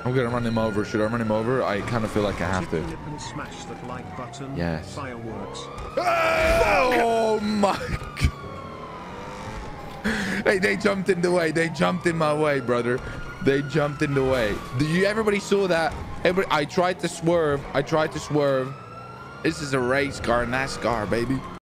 I'm gonna run him over. Should I run him over? I kind of feel like I have to. Smash that like button. Yes. Fireworks. Oh my God. Hey, they jumped in the way. They jumped in my way, brother. They jumped in the way. Everybody saw that? Everybody, I tried to swerve. This is a race car, NASCAR, baby.